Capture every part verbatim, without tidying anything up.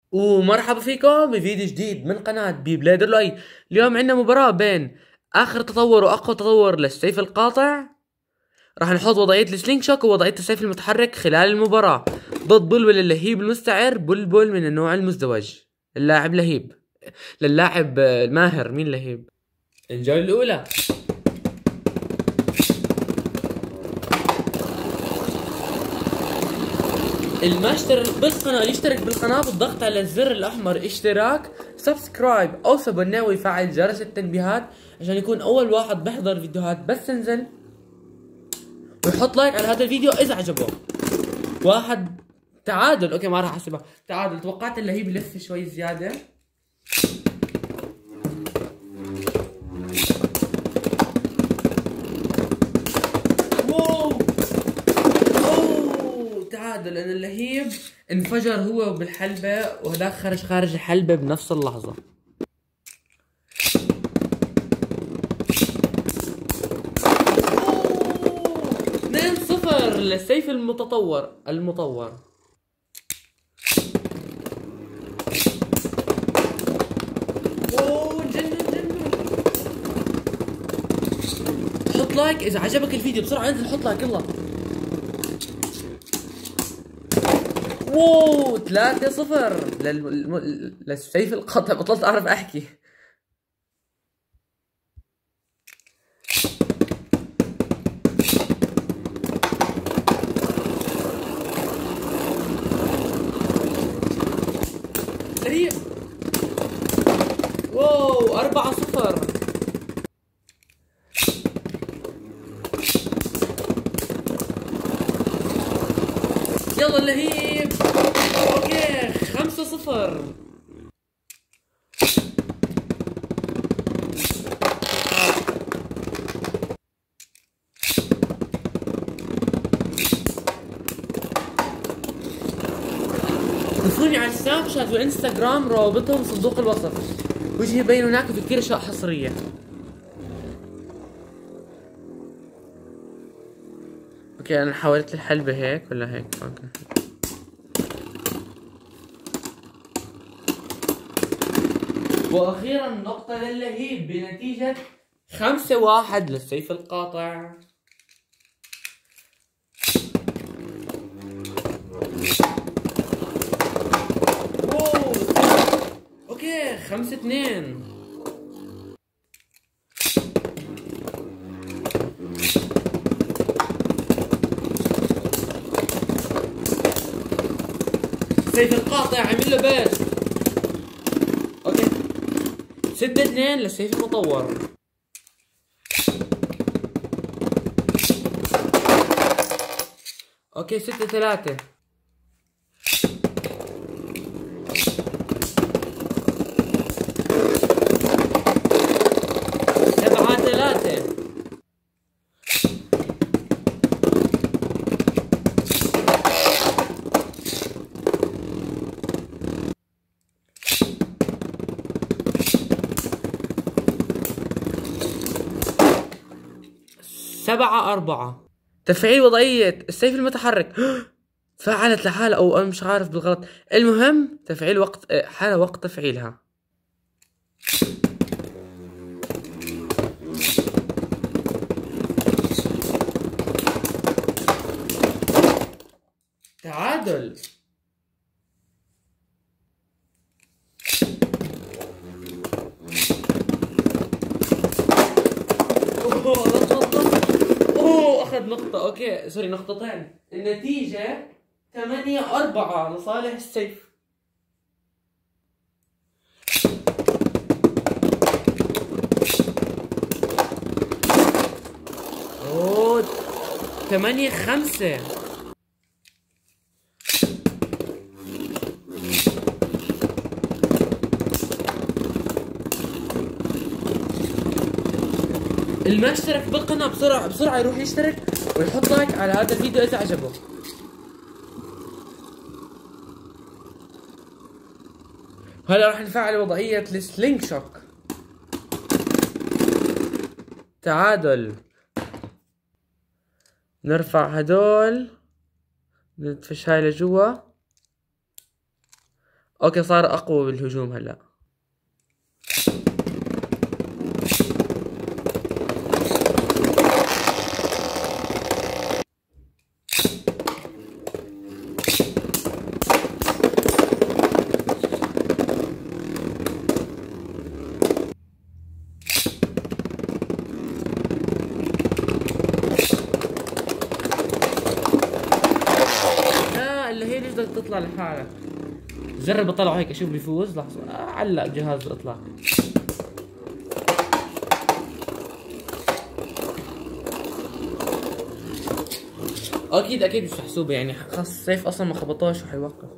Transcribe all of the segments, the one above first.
ومرحبا فيكم بفيديو جديد من قناة بي بليدر لاي. اليوم عندنا مباراة بين آخر تطور وأقوى تطور للسيف القاطع. راح نحط وضعية السلينج شوك ووضعية السيف المتحرك خلال المباراة ضد بلبل اللهيب المستعر، بلبل من النوع المزدوج. اللاعب لهيب للاعب الماهر مين لهيب؟ الجولة الأولى. اللي ما اشترك بالقناة يشترك بالقناة بالضغط على الزر الأحمر اشتراك سبسكرايب أو سبناوي يفعل جرس التنبيهات عشان يكون أول واحد بيحضر فيديوهات بس تنزل، ويحط لايك على هذا الفيديو إذا عجبه. واحد تعادل. أوكي ما راح أحسبها تعادل، توقعت اللي هي بلف شوي زيادة. واو أوه تعادل لأن اللهيب انفجر هو بالحلبة وهذاك خرج خارج الحلبة بنفس اللحظة. اثنين صفر للسيف المتطور المطور. اوه جنن جنن. حط لايك اذا عجبك الفيديو، بسرعة انزل حط لايك يلا. واو ثلاثة صفر لل... للسيف القطع. بطلت اعرف احكي. سريع. واو أربعة صفر. يلا اللهيب. اوكي خمسة صفر. وصلوني على السناب شات والانستغرام، روابطهم صندوق الوصف. وجهي يبين هناك وفي كثير اشياء حصرية. اوكي انا حاولت الحلبة هيك ولا هيك؟ اوكي واخيرا نقطة للهيب بنتيجة خمسة واحد للسيف القاطع. واو اوكي خمسة اثنين. سيف القاطع عمل له بيست. اوكي ستة اثنين للسيف المطور. اوكي ستة ثلاثة. سبعة ثلاثة. سبعة أربعة. تفعيل وضعية السيف المتحرك. فعلت لحالها أو أنا مش عارف بالغلط. المهم تفعيل وقت حالة وقت تفعيلها. تعادل. اوه اوه اخذ نقطة. اوكي سوري نقطتين. النتيجة ثمانية أربعة لصالح السيف. اوه ثمانية خمسة. اللي ما اشترك بالقناة بسرعة بسرعة يروح يشترك ويحط لايك على هذا الفيديو إذا عجبه. هلا راح نفعل وضعية السلينج شوك. تعادل. نرفع هدول ندفش هاي لجوا. اوكي صار اقوى بالهجوم هلا. لا اللي هي ليش بدك تطلع لحالك؟ جرب اطلعه هيك اشوف بيفوز. لحظة آه علق جهاز الاطلاق. اكيد اكيد مش محسوبة يعني، خلص السيف اصلا ما خبطوش وحيوقف.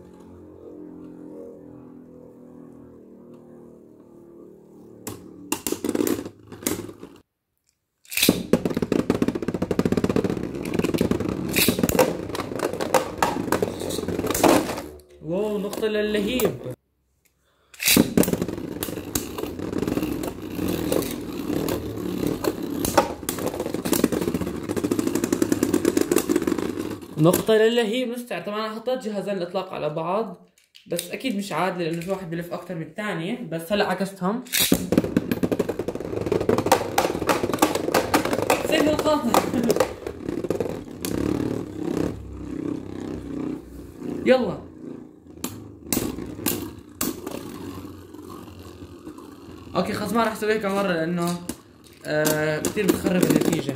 واو نقطة للهيب. نقطة للهيب مستعد. طبعا انا حطيت جهازين الاطلاق على بعض بس اكيد مش عادل لانه في واحد بلف اكثر من الثانية، بس هلا عكستهم. سيف القاطع. يلا اوكي خلاص ما راح اسوي هيك مرة لانه آه كثير بتخرب النتيجة.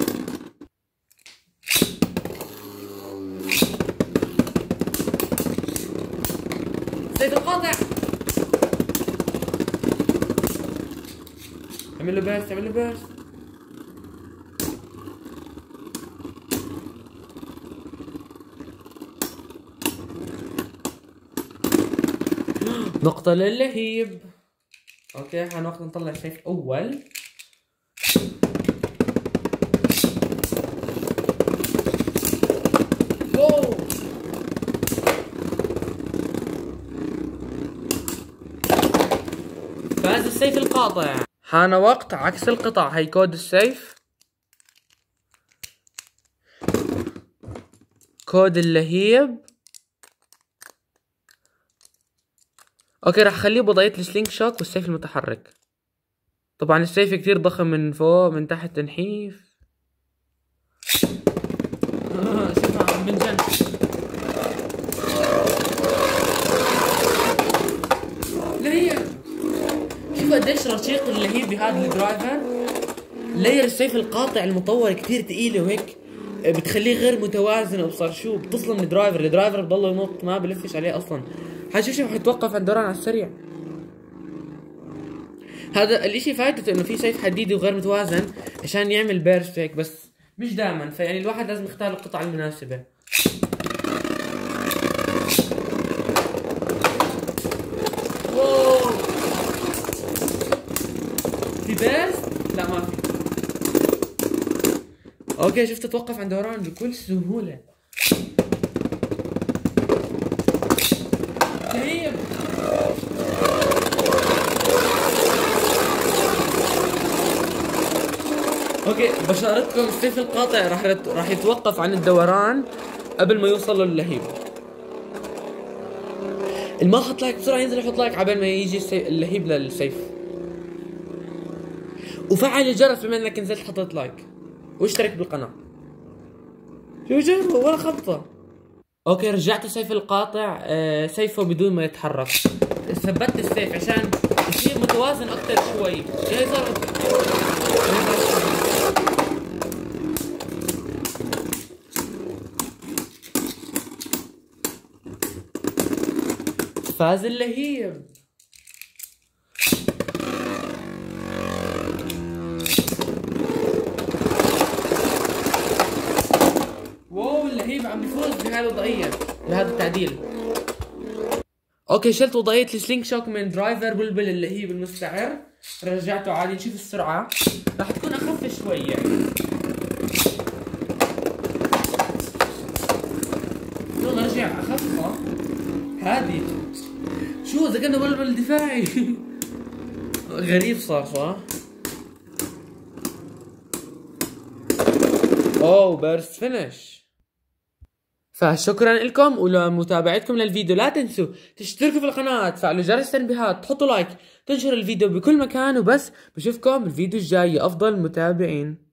سيف القاطع. اعمل له بيرست اعمل له بيرست. نقطة للهيب. اوكي حان وقت نطلع سيف اول. واو فاز السيف القاطع. حان وقت عكس القطع. هي كود السيف، كود اللهيب. اوكي راح اخليه بوضعية السلينك شوك والسيف المتحرك. طبعا السيف كتير ضخم من فوق من تحت تنحيف. آه شوفها من جنب. لهيب شوف قديش رشيق اللهيب بهذا الدرايفر. لاير السيف القاطع المطور كتير تقيلة وهيك بتخليه غير متوازن وابصر شو بتصل من الدرايفر. الدرايفر بضل ينط ما بلفش عليه اصلا. حشوف شوف حيتوقف عند دوران على السريع. هذا الاشي فايدته انه في سيف حديدي وغير متوازن عشان يعمل بيرست هيك، بس مش دائما، فيعني الواحد لازم يختار القطعة المناسبة. واو في بيرست؟ لا ما في. اوكي شفت توقف عند دوران بكل سهولة. طيب اوكي بشارتكم السيف القاطع راح راح يتوقف عن الدوران قبل ما يوصل للهيب. الما حط لايك بسرعة ينزل يحط لايك عبال ما يجي اللهيب للسيف. وفعل الجرس بما انك نزلت حطيت لايك، واشترك بالقناة. شو جربه ولا خبطة. اوكي رجعت سيف القاطع آه سيفه بدون ما يتحرك. ثبت السيف عشان يصير متوازن اكثر شوي. جاي ظبط. فاز اللهيب. واو اللهيب عم بيفوز بهذه الوضعية بهذا التعديل. اوكي شلت وضعية السلينك شوك من درايفر بلبل اللهيب المستعر، رجعته عادي. نشوف السرعة راح تكون اخف شوي يعني. يلا رجع اخف هادي. شو اذا كنا بلبل دفاعي. غريب صار صح؟ اوه بيرست فينش. فشكرا لكم ولمتابعتكم للفيديو. لا تنسوا تشتركوا في القناة، تفعلوا جرس التنبيهات، تحطوا لايك، تنشروا الفيديو بكل مكان. وبس بشوفكم بالفيديو الجاي يا افضل متابعين.